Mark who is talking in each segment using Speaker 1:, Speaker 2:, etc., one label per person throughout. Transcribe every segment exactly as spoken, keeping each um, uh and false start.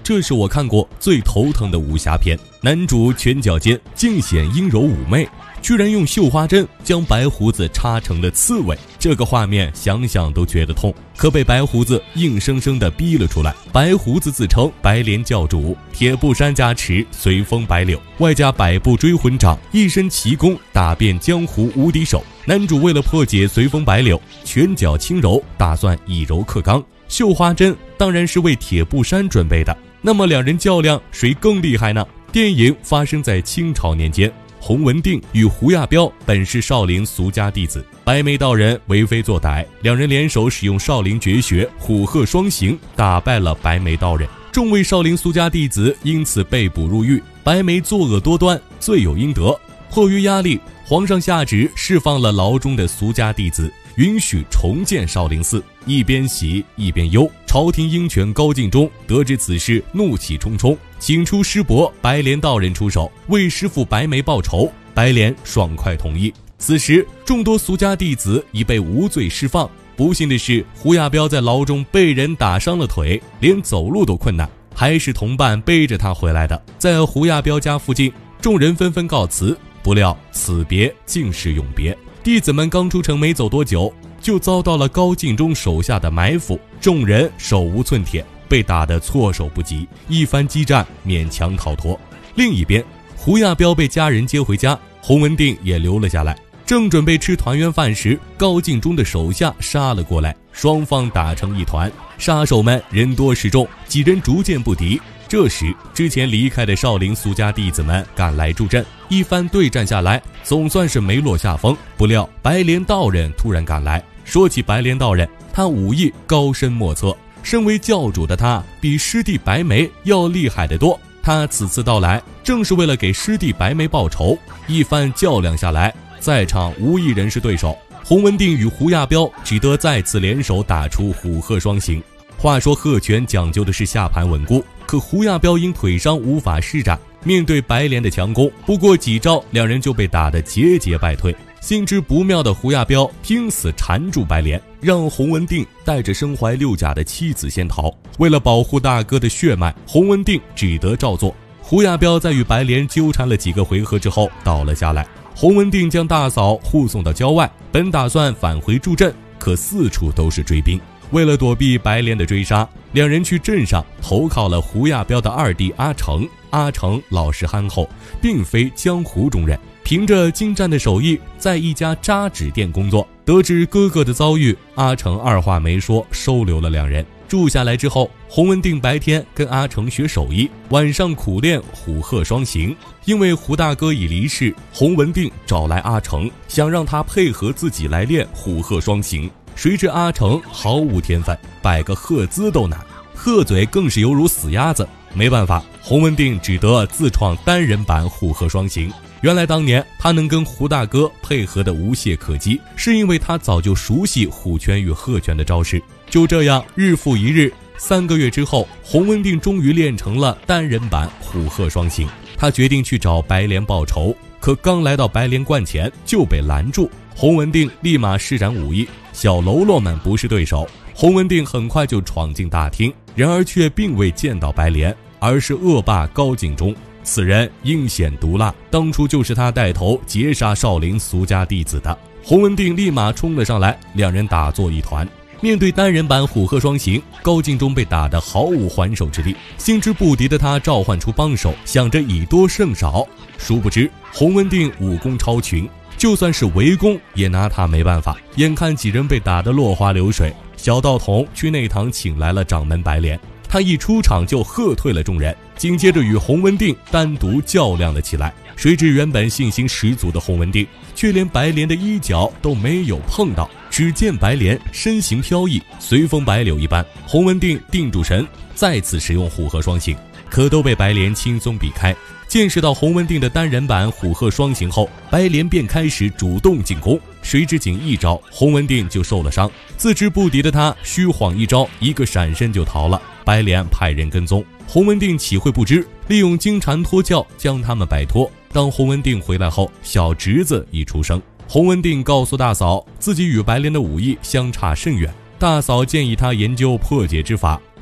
Speaker 1: 这是我看过最头疼的武侠片，男主拳脚间尽显阴柔妩媚，居然用绣花针将白胡子插成了刺猬，这个画面想想都觉得痛，可被白胡子硬生生地逼了出来。白胡子自称白莲教主，铁布衫加持随风白柳，外加百步追魂掌，一身奇功打遍江湖无敌手。男主为了破解随风白柳，拳脚轻柔，打算以柔克刚，绣花针当然是为铁布衫准备的。那么两人较量谁更厉害呢？电影发生在清朝年间，洪文定与胡亚彪本是少林俗家弟子，白眉道人为非作歹，两人联手使用少林绝学虎鹤双形，打败了白眉道人。众位少林俗家弟子因此被捕入狱，白眉作恶多端，罪有应得。迫于压力，皇上下旨释放了牢中的俗家弟子，允许重建少林寺。一边喜一边忧，朝廷鹰犬高进忠得知此事，怒气冲冲，请出师伯白莲道人出手，为师父白眉报仇。白莲爽快同意。此时众多俗家弟子已被无罪释放，不幸的是胡亚彪在牢中被人打伤了腿，连走路都困难，还是同伴背着他回来的。在胡亚彪家附近，众人纷纷告辞，不料此别竟是永别。弟子们刚出城没走多久，就遭到了高进忠手下的埋伏，众人手无寸铁，被打得措手不及，一番激战勉强逃脱。另一边，胡亚彪被家人接回家，洪文定也留了下来。正准备吃团圆饭时，高进忠的手下杀了过来，双方打成一团，杀手们人多势众，几人逐渐不敌。这时之前离开的少林俗家弟子们赶来助阵，一番对战下来，总算是没落下风。不料白莲道人突然赶来。说起白莲道人，他武艺高深莫测，身为教主的他比师弟白眉要厉害得多。他此次到来正是为了给师弟白眉报仇。一番较量下来，在场无一人是对手，洪文定与胡亚彪只得再次联手打出虎鹤双形。话说鹤拳讲究的是下盘稳固，可胡亚彪因腿伤无法施展，面对白莲的强攻，不过几招两人就被打得节节败退。心知不妙的胡亚彪拼死缠住白莲，让洪文定带着身怀六甲的妻子先逃。为了保护大哥的血脉，洪文定只得照做。胡亚彪在与白莲纠缠了几个回合之后倒了下来，洪文定将大嫂护送到郊外，本打算返回助阵，可四处都是追兵。为了躲避白莲的追杀，两人去镇上投靠了胡亚彪的二弟阿成。阿成老实憨厚，并非江湖中人，凭着精湛的手艺，在一家扎纸店工作。得知哥哥的遭遇，阿成二话没说，收留了两人。住下来之后，洪文定白天跟阿成学手艺，晚上苦练虎鹤双形。因为胡大哥已离世，洪文定找来阿成，想让他配合自己来练虎鹤双形。谁知阿成毫无天分，摆个鹤姿都难，鹤嘴更是犹如死鸭子。没办法，洪文定只得自创单人版虎鹤双形。原来当年他能跟胡大哥配合的无懈可击，是因为他早就熟悉虎拳与鹤拳的招式。就这样日复一日，三个月之后，洪文定终于练成了单人版虎鹤双形。他决定去找白莲报仇，可刚来到白莲观前就被拦住。洪文定立马施展武艺，小喽啰们不是对手。洪文定很快就闯进大厅，然而却并未见到白莲，而是恶霸高进忠。此人阴险毒辣，当初就是他带头劫杀少林俗家弟子的。洪文定立马冲了上来，两人打作一团。面对单人版虎鹤双形，高进忠被打得毫无还手之力。心知不敌的他召唤出帮手，想着以多胜少。殊不知洪文定武功超群，就算是围攻也拿他没办法。眼看几人被打得落花流水，小道童去内堂请来了掌门白莲。他一出场就喝退了众人，紧接着与洪文定单独较量了起来。谁知原本信心十足的洪文定却连白莲的衣角都没有碰到。只见白莲身形飘逸，随风白柳一般。洪文定定住神，再次使用虎鹤双形，可都被白莲轻松避开。见识到洪文定的单人版虎鹤双形后，白莲便开始主动进攻。谁知仅一招，洪文定就受了伤。自知不敌的他，虚晃一招，一个闪身就逃了。白莲派人跟踪，洪文定岂会不知，利用金蝉脱壳将他们摆脱。当洪文定回来后，小侄子已出生。洪文定告诉大嫂，自己与白莲的武艺相差甚远。大嫂建议他研究破解之法，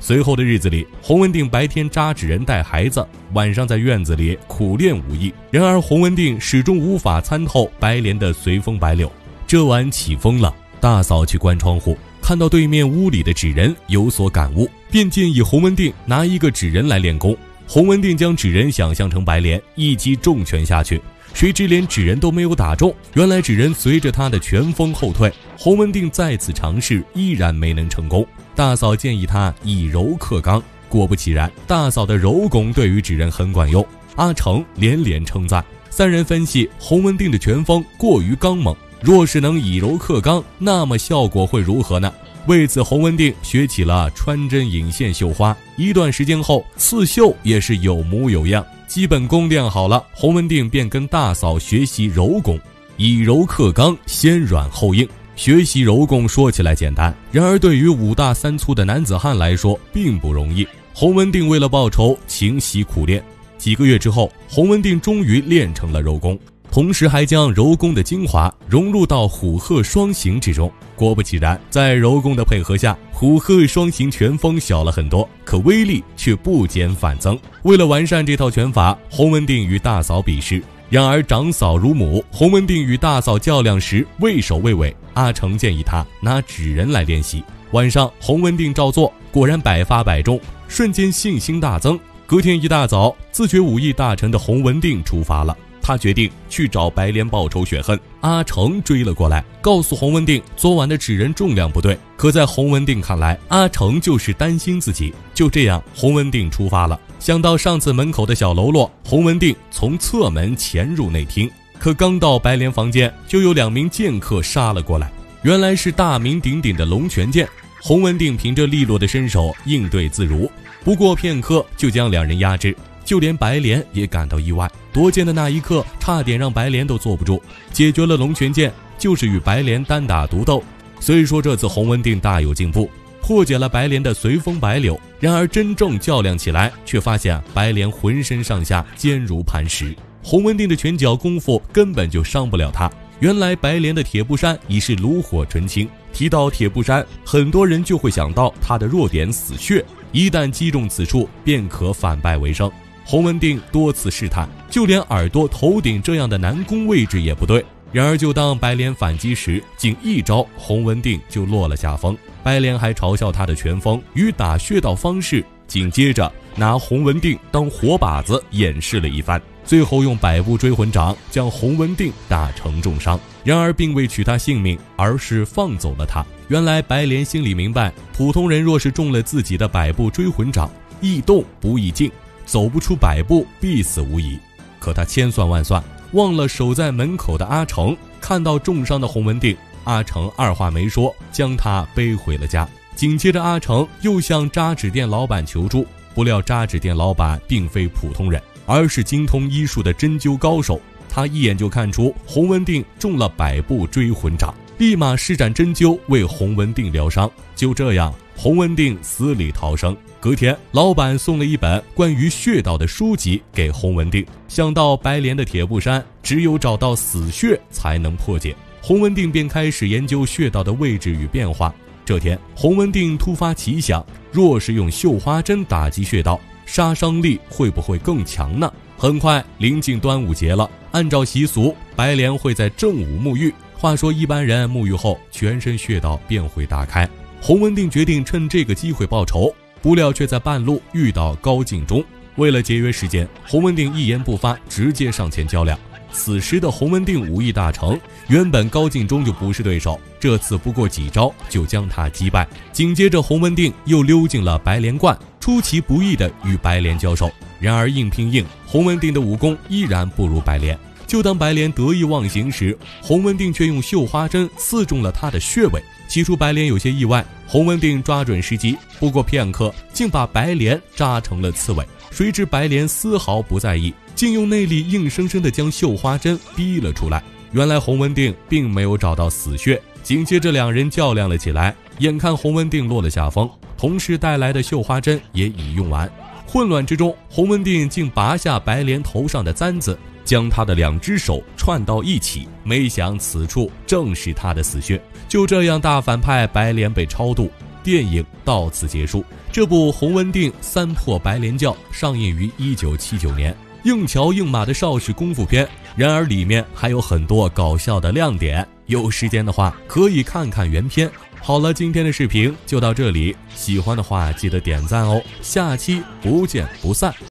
Speaker 1: 随后的日子里，洪文定白天扎纸人带孩子，晚上在院子里苦练武艺。然而洪文定始终无法参透白莲的随风摆柳。这晚起风了，大嫂去关窗户，看到对面屋里的纸人有所感悟，便建议洪文定拿一个纸人来练功。洪文定将纸人想象成白莲，一击重拳下去，谁知连纸人都没有打中，原来纸人随着他的拳风后退。洪文定再次尝试，依然没能成功。大嫂建议他以柔克刚，果不其然，大嫂的柔功对于纸人很管用。阿成连连称赞。三人分析，洪文定的拳风过于刚猛，若是能以柔克刚，那么效果会如何呢？为此，洪文定学起了穿针引线绣花，一段时间后，刺绣也是有模有样。基本功练好了，洪文定便跟大嫂学习柔功，以柔克刚，先软后硬。学习柔功说起来简单，然而对于五大三粗的男子汉来说并不容易。洪文定为了报仇，勤习苦练。几个月之后，洪文定终于练成了柔功，同时还将柔功的精华融入到虎鹤双形之中。果不其然，在柔功的配合下，虎鹤双形拳风小了很多，可威力却不减反增。为了完善这套拳法，洪文定与大嫂比试。然而长嫂如母，洪文定与大嫂较量时畏首畏尾，阿成建议他拿纸人来练习。晚上洪文定照做，果然百发百中，瞬间信心大增。隔天一大早，自学武艺大成的洪文定出发了，他决定去找白莲报仇雪恨。阿成追了过来，告诉洪文定昨晚的纸人重量不对，可在洪文定看来，阿成就是担心自己。就这样，洪文定出发了。想到上次门口的小喽啰，洪文定从侧门潜入内厅，可刚到白莲房间，就有两名剑客杀了过来。原来是大名鼎鼎的龙泉剑。洪文定凭着利落的身手应对自如，不过片刻就将两人压制。就连白莲也感到意外，夺剑的那一刻差点让白莲都坐不住。解决了龙泉剑，就是与白莲单打独斗。虽说这次洪文定大有进步，破解了白莲的随风摆柳，然而真正较量起来，却发现白莲浑身上下坚如磐石，洪文定的拳脚功夫根本就伤不了他。原来白莲的铁布衫已是炉火纯青，提到铁布衫，很多人就会想到他的弱点死穴，一旦击中此处，便可反败为胜。洪文定多次试探，就连耳朵、头顶这样的难攻位置也不对。然而就当白莲反击时，仅一招，洪文定就落了下风。白莲还嘲笑他的拳风与打穴道方式，紧接着拿洪文定当活靶子演示了一番，最后用百步追魂掌将洪文定打成重伤。然而并未取他性命，而是放走了他。原来白莲心里明白，普通人若是中了自己的百步追魂掌，易动不易静，走不出百步必死无疑。可他千算万算，忘了守在门口的阿成。看到重伤的洪文定，阿成二话没说，将他背回了家。紧接着阿成又向扎纸店老板求助，不料扎纸店老板并非普通人，而是精通医术的针灸高手。他一眼就看出洪文定中了百步追魂掌，立马施展针灸为洪文定疗伤。就这样，洪文定死里逃生。隔天，老板送了一本关于穴道的书籍给洪文定。想到白莲的铁布衫，只有找到死穴才能破解，洪文定便开始研究穴道的位置与变化。这天，洪文定突发奇想，若是用绣花针打击穴道，杀伤力会不会更强呢？很快临近端午节了，按照习俗，白莲会在正午沐浴。话说一般人沐浴后，全身穴道便会打开。洪文定决定趁这个机会报仇，不料却在半路遇到高敬忠。为了节约时间，洪文定一言不发，直接上前较量。此时的洪文定武艺大成，原本高敬忠就不是对手，这次不过几招就将他击败。紧接着洪文定又溜进了白莲观，出其不意地与白莲交手。然而硬拼硬，洪文定的武功依然不如白莲。就当白莲得意忘形时，洪文定却用绣花针刺中了他的穴位。起初白莲有些意外，洪文定抓准时机，不过片刻竟把白莲扎成了刺猬。谁知白莲丝毫不在意，竟用内力硬生生地将绣花针逼了出来。原来洪文定并没有找到死穴。紧接着两人较量了起来，眼看洪文定落了下风，同时带来的绣花针也已用完。混乱之中，洪文定竟拔下白莲头上的簪子，将他的两只手串到一起，没想此处正是他的死穴。就这样，大反派白莲被超度。 电影到此结束。这部《洪文定三破白莲教》上映于一九七九年，硬桥硬马的邵氏功夫片，然而里面还有很多搞笑的亮点，有时间的话可以看看原片。好了，今天的视频就到这里，喜欢的话记得点赞哦，下期不见不散。